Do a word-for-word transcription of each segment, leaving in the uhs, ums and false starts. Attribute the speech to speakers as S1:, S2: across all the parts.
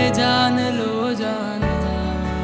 S1: जान लो जान जा।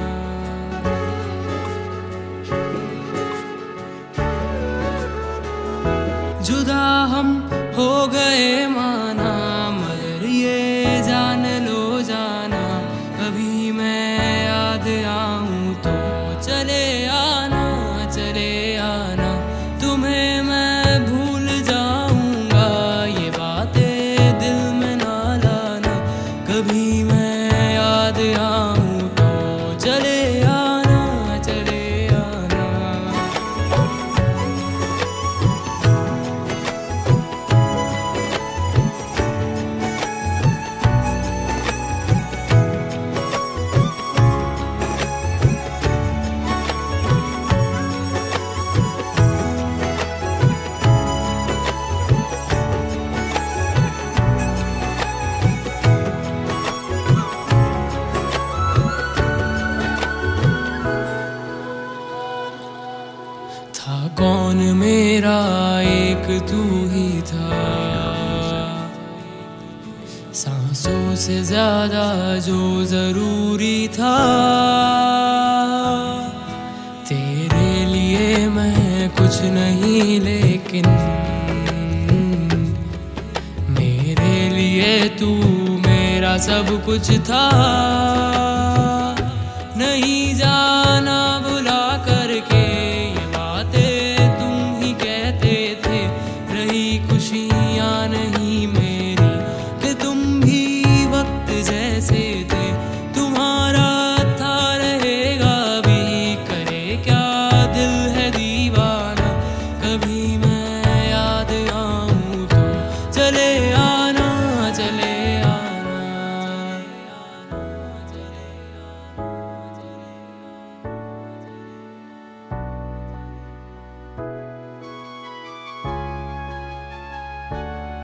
S1: जुदा हम हो गए माना, मगर ये जान लो जाना, कभी मैं याद आऊं तो चले आना, चले आना। तुम्हें मैं भूल जाऊंगा, ये बातें दिल में ना लाना, कभी मैं याद आऊं तो चले आना, चले आना। था कौन मेरा एक तू ही था, सांसों से ज्यादा जो जरूरी था। तेरे लिए मैं कुछ नहीं, लेकिन मेरे लिए तू मेरा सब कुछ था। नहीं जाना बुला करके तुम ही कहते थे, रही खुशियाँ नहीं